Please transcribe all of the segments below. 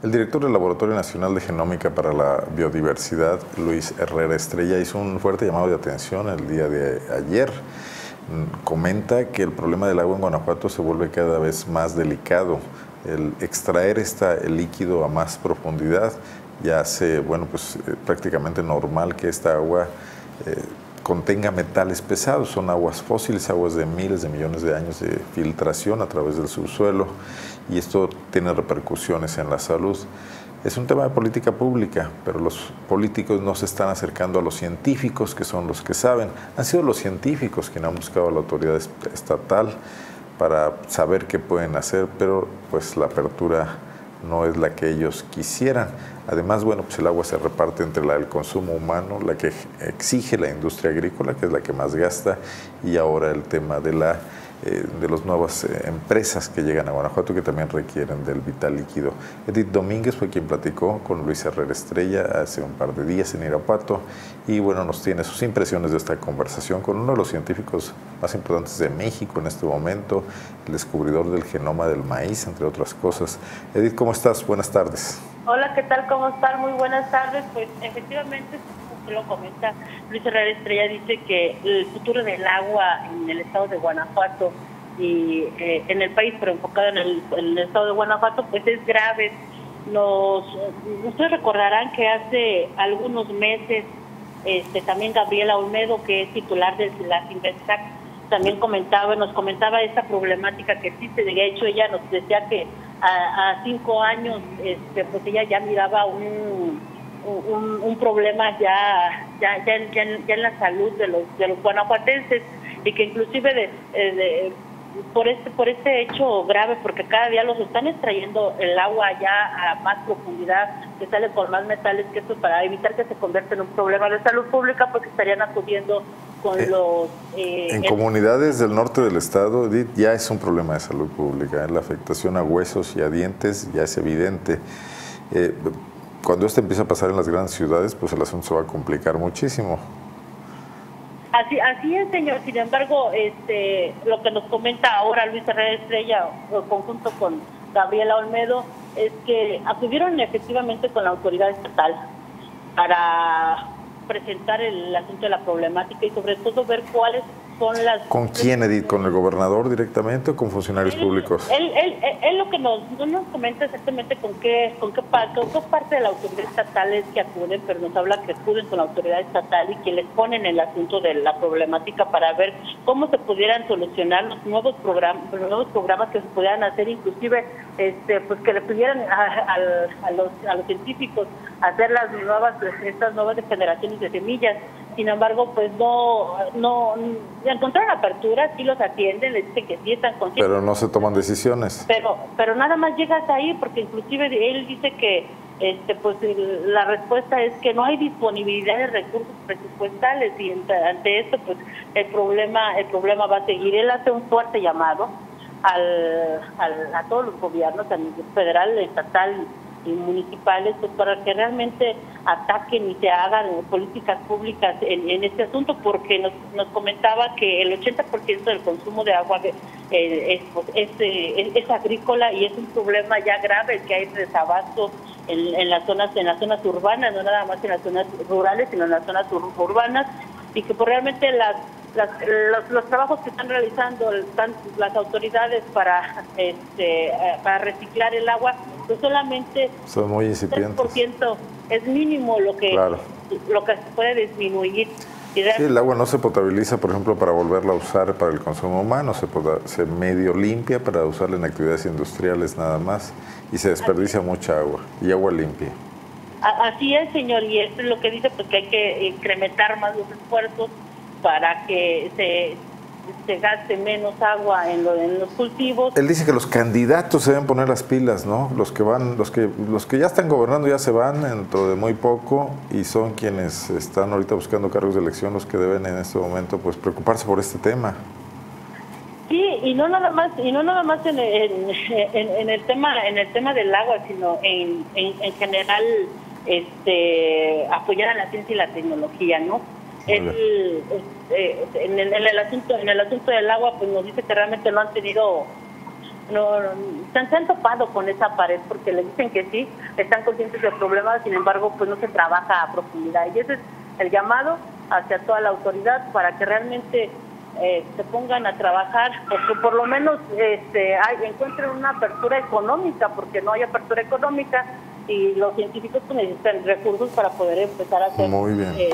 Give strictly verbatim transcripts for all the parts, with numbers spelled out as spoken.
El director del Laboratorio Nacional de Genómica para la Biodiversidad, Luis Herrera Estrella, hizo un fuerte llamado de atención el día de ayer. Comenta que el problema del agua en Guanajuato se vuelve cada vez más delicado. El extraer esta, el líquido a más profundidad ya hace, bueno, pues eh, prácticamente normal que esta agua eh, contenga metales pesados. Son aguas fósiles, aguas de miles de millones de años de filtración a través del subsuelo, y esto tiene repercusiones en la salud. Es un tema de política pública, pero los políticos no se están acercando a los científicos, que son los que saben. Han sido los científicos quienes han buscado a la autoridad estatal para saber qué pueden hacer, pero pues la apertura no es la que ellos quisieran. Además, bueno, pues el agua se reparte entre la del consumo humano, la que exige la industria agrícola, que es la que más gasta, y ahora el tema de la eh, de las nuevas eh, empresas que llegan a Guanajuato, que también requieren del vital líquido. Edith Domínguez fue quien platicó con Luis Herrera Estrella hace un par de días en Irapuato, y bueno, nos tiene sus impresiones de esta conversación con uno de los científicos más importantes de México en este momento, el descubridor del genoma del maíz, entre otras cosas. Edith, ¿cómo estás? Buenas tardes. Hola, ¿qué tal? ¿Cómo están? Muy buenas tardes. Pues efectivamente, como lo comenta Luis Herrera Estrella, dice que el futuro del agua en el estado de Guanajuato y eh, en el país, pero enfocado en el, en el estado de Guanajuato, pues es grave. Nos, ustedes recordarán que hace algunos meses este, también Gabriela Olmedo, que es titular de la Sinvestac, también comentaba, nos comentaba esta problemática que existe. De hecho, ella nos decía que a, a cinco años, este, pues ella ya miraba un, un, un problema ya, ya, ya, ya, ya en la salud de los, de los guanajuatenses, y que inclusive de, de, por este, por este hecho grave, porque cada día los están extrayendo el agua ya a más profundidad, que sale con más metales, que eso para evitar que se convierta en un problema de salud pública, porque estarían acudiendo con eh, los... Eh, en el... comunidades del norte del estado, Edith, ya es un problema de salud pública. La afectación a huesos y a dientes ya es evidente. Eh, cuando esto empieza a pasar en las grandes ciudades, pues el asunto se va a complicar muchísimo. Así, así es, señor. Sin embargo, este, lo que nos comenta ahora Luis Herrera Estrella, en conjunto con Gabriela Olmedo, es que acudieron efectivamente con la autoridad estatal para presentar el asunto de la problemática y sobre todo ver cuáles son las... ¿Con quién, Edith? ¿Con el gobernador directamente o con funcionarios él, públicos? Él, él, él, él lo que nos, no nos comenta exactamente con qué, con qué, con qué parte de la autoridad estatal es que acuden, pero nos habla que acuden con la autoridad estatal y que les ponen el asunto de la problemática para ver cómo se pudieran solucionar los nuevos programas, los nuevos programas que se pudieran hacer, inclusive este, pues que le pidieran a, a, a, los, a los científicos hacer las nuevas, estas nuevas generaciones de semillas. Sin embargo, pues no, no, encontraron apertura, sí los atienden, les dicen que sí están conscientes. Pero no se toman decisiones. Pero, pero nada más llegas ahí, porque inclusive él dice que, este, pues la respuesta es que no hay disponibilidad de recursos presupuestales, y ante esto, pues el problema, el problema va a seguir. Él hace un fuerte llamado al, al a todos los gobiernos, a nivel federal, estatal y municipales, pues para que realmente ataquen y se hagan políticas públicas en, en este asunto, porque nos, nos comentaba que el ochenta por ciento del consumo de agua eh, es, pues, es, es, es agrícola, y es un problema ya grave que hay desabasto en, en las zonas en las zonas urbanas, no nada más en las zonas rurales, sino en las zonas ur urbanas, y que pues realmente las Las, los, los trabajos que están realizando están, las autoridades para este para reciclar el agua, pues solamente son muy incipientes. tres por ciento es mínimo lo que claro. lo que se puede disminuir. Sí, el agua no se potabiliza, por ejemplo, para volverla a usar para el consumo humano, se, se medio limpia para usarla en actividades industriales nada más, y se desperdicia Así. mucha agua, y agua limpia. Así es, señor, y esto es lo que dice, pues que hay que incrementar más los esfuerzos para que se, se gaste menos agua en, lo, en los cultivos. Él dice que los candidatos se deben poner las pilas, ¿no? Los que van, los que los que ya están gobernando ya se van dentro de muy poco, y son quienes están ahorita buscando cargos de elección los que deben en este momento pues preocuparse por este tema. Sí, y no nada más y no nada más en, en, en, en el tema en el tema del agua, sino en, en, en general este apoyar a la ciencia y la tecnología, ¿no? El, eh, en, el, en el asunto en el asunto del agua, pues nos dice que realmente no han tenido no, no se, se han topado con esa pared porque le dicen que sí, están conscientes del problema, sin embargo, pues no se trabaja a profundidad. Y ese es el llamado hacia toda la autoridad para que realmente eh, se pongan a trabajar, porque por lo menos este, hay, encuentren una apertura económica, porque no hay apertura económica y los científicos pues, necesitan recursos para poder empezar a hacer. Muy bien. Eh,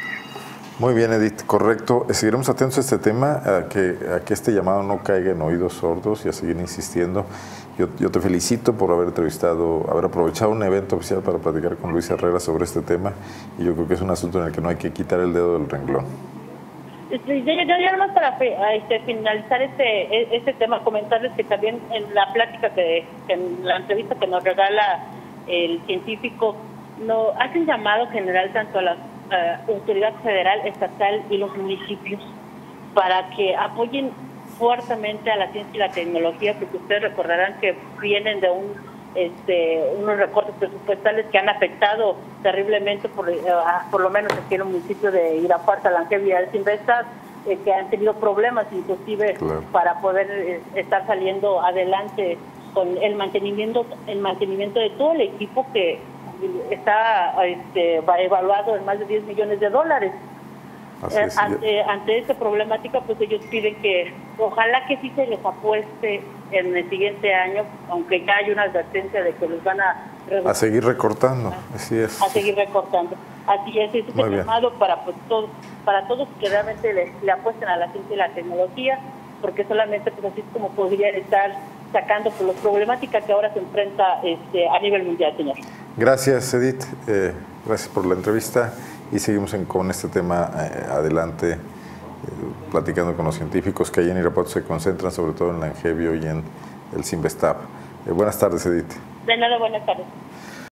Muy bien, Edith, correcto. Seguiremos atentos a este tema, a que, a que este llamado no caiga en oídos sordos y a seguir insistiendo. Yo, yo te felicito por haber entrevistado, haber aprovechado un evento oficial para platicar con Luis Herrera sobre este tema, y yo creo que es un asunto en el que no hay que quitar el dedo del renglón. Yo, yo, yo nada más para este, finalizar este, este tema, comentarles que también en la plática, que, que en la entrevista que nos regala el científico, no, hace un llamado general tanto a la uh, autoridad federal, estatal y los municipios para que apoyen fuertemente a la ciencia y la tecnología, porque ustedes recordarán que vienen de un este unos recortes presupuestales que han afectado terriblemente, por, uh, por lo menos aquí en el municipio de Irapuato, Langevi y el Sinvestab, eh, que han tenido problemas inclusive claro. para poder eh, estar saliendo adelante con el mantenimiento el mantenimiento de todo el equipo que está este, evaluado en más de diez millones de dólares. Eh, ante, ante esta problemática, pues ellos piden que ojalá que sí se les apueste en el siguiente año, aunque ya hay una advertencia de que los van a a seguir recortando, así es. A seguir recortando. Así es, es un llamado para pues todos, para todos que realmente le, le apuesten a la ciencia y la tecnología, porque solamente pues así es como podrían estar sacando por las problemáticas que ahora se enfrenta este, a nivel mundial, señor. Gracias, Edith. Eh, gracias por la entrevista y seguimos en, con este tema eh, adelante, eh, platicando con los científicos que ahí en Irapuato se concentran, sobre todo en Langevio y en el Sinvestab. Eh, buenas tardes, Edith. De nada, buenas tardes.